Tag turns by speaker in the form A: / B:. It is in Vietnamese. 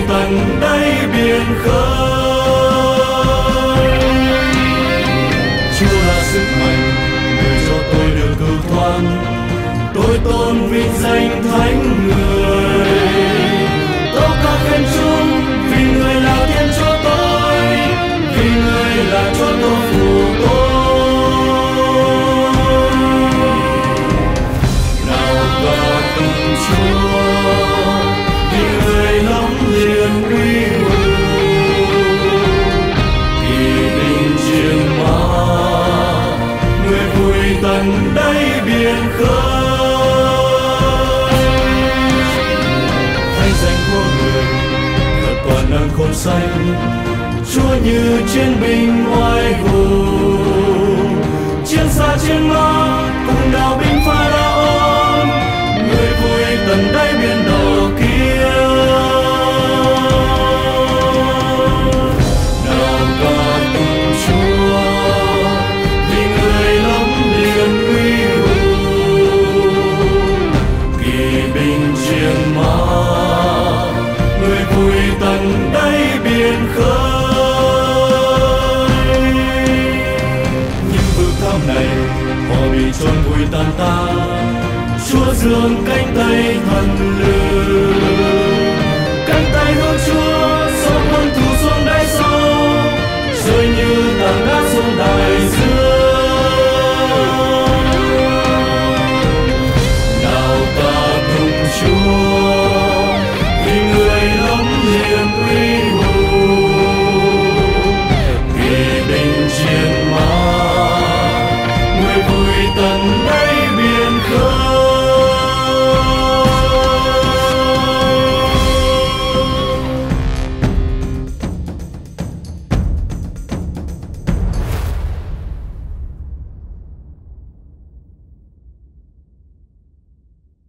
A: tận đáy biển khơi. Chúa là sức mạnh người cho tôi được cứu thoát, tôi tôn vinh danh thánh người. Tâu ca khen Chúa vì người là thiên cho tôi, vì người là cho tôi phù tôi. Nào ca tụng Chúa vì người lắm liền uy ngụ, vì bình chiến mã người vui tận đáy biển khơi. Thánh danh của người thật toàn năng khôn sanh, Chúa như chiến binh oai hùng. Chiến xa chiến mã cùng đạo binh Pharaon, người vui tận đáy biển đỏ kia. Nào ca tụng Chúa vì người lắm liền uy hùng, kỳ binh chiến mã người vui tận đáy biển khơi. Những vực thẳm này họ bị chôn vùi tan tác, Chúa giương cánh tay thần